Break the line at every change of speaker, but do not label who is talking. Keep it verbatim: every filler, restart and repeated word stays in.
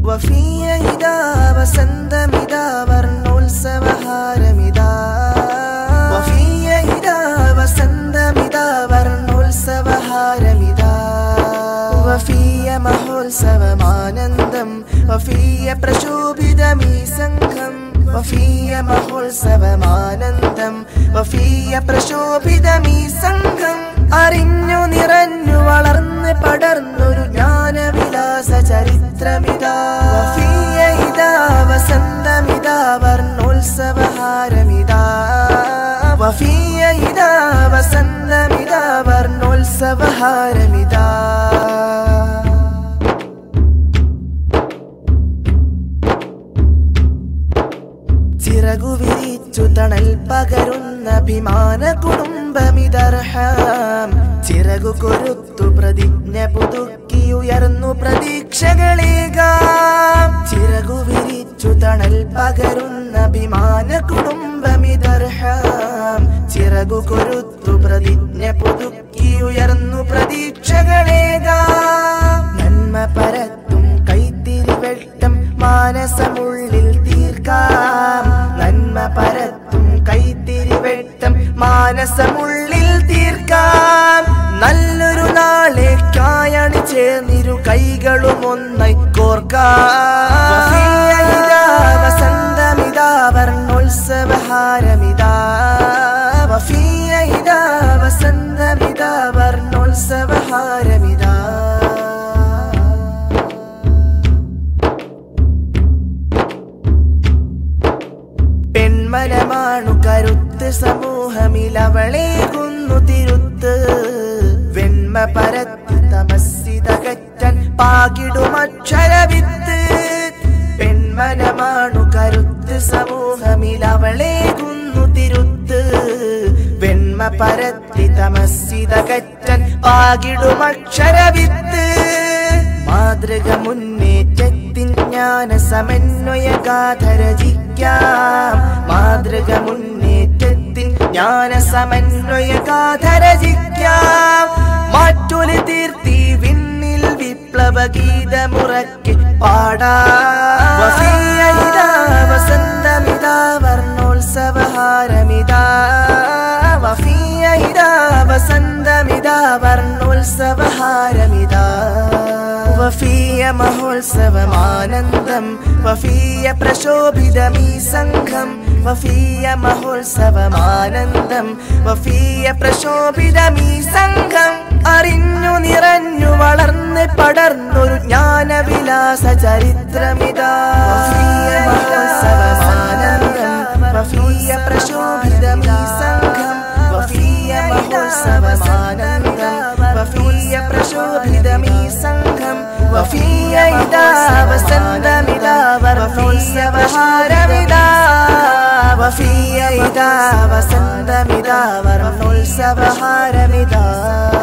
وفي إذا وسندمدا വർണ്ണോത്സവഹാരമിതാ وفي إذا وسندمدا വർണ്ണോത്സവഹാരമിതാ وفي മഹോത്സവമാനന്ദം وفي പ്രശോഭിതമീ സംഘം وفي മഹോത്സവമാനന്ദം وفي പ്രശോഭിതമീ സംഘം അറിഞ്ഞു നിറഞ്ഞു വളർന്ന് പടർന്നൊരു ജ്ഞാനവിലാസ ചരിത്രമിതാ وفي إذا وسندمدا വർണ്ണോത്സവഹാരമിതാ وفي إذا وسندمدا വർണ്ണോത്സവഹാരമിതാ ചിറകു വിരിച്ചു തണൽ പകരുന്ന അഭിമാന കുടുംബമിതർഹാം ചിറകു കൊരുത്തു പ്രതിജ്ഞ പുതുക്കി ഉയർന്നു പ്രതീക്ഷകളേകാം ചിറകു വിരിച്ചു തണൽ പകരുന്ന അഭിമാന കുടുംബമിതർഹാം ചിറകു കൊരുത്തു പ്രതിജ്ഞ പുതുക്കി ഉയർന്നു പ്രതീക്ഷകളേകാം നന്മ പരത്തും കൈത്തിരിവെട്ടം മാനസമുള്ളിൽ തീർക്കാം നന്മ പരത്തും കൈത്തിരിവെട്ടം മാനസമുള്ളിൽ തീർക്കാം നല്ലൊരു നാളേക്കായണി ചേർന്നിരു കൈകളും ഒന്നായി കോർക്കാം വസന്തമിതാ വർണ്ണോത്സവഹാരമിതാ وفي إذا وسندمدا വർണ്ണോത്സവഹാരമിതാ പെൺമനമാണു കരുത്ത് സമൂഹമിലവളേകുന്നു തിരുത്ത് വെണ്മ പരത്തി തമസ്സിതകറ്റൻ പാകിടുമക്ഷരവിത്ത് പെൺമനമാണു കരുത്ത് സമൂഹമിലവളേകുന്നു തിരുത്ത് വെണ്മ പരത്തി തമസ്സിതകറ്റൻ പാകിടുമക്ഷരവിത്ത് മാതൃക മുന്നേറ്റത്തിൻ ജ്ഞാന സമന്വയ ഗാഥ രചിക്കാം മാതൃക മുന്നേറ്റത്തിൻ ജ്ഞാന സമന്വയ ഗാഥ രചിക്കാം മാറ്റൊലി തീർത്തി വിണ്ണിൽ വിപ്ലവ ഗീതമുറക്കി പാടാം وفي إذا وسندمدا വർണ്ണോത്സവഹാരമിതാ وفي إذا وسندمدا വർണ്ണോത്സവഹാരമിതാ وفي മഹോത്സവമാനന്ദം وفي പ്രശോഭിതമീ സംഘം وفي മഹോത്സവമാനന്ദം وفي പ്രശോഭിതമീ സംഘം അറിഞ്ഞു നിറഞ്ഞു വളർന്ന് പടർന്നൊരു ജ്ഞാനവിലാസ ചരിത്രമിതാ وفي മഹോത്സവമാനന്ദം وفي പ്രശോഭിതമീ സംഘം وفي മഹോത്സവമാനന്ദം وفي പ്രശോഭിതമീ സംഘം وفي إذا وسندمدا വർണ്ണോത്സവഹാരമിതാ وفي إذا وسندمدا വർണ്ണോത്സവഹാരമിതാ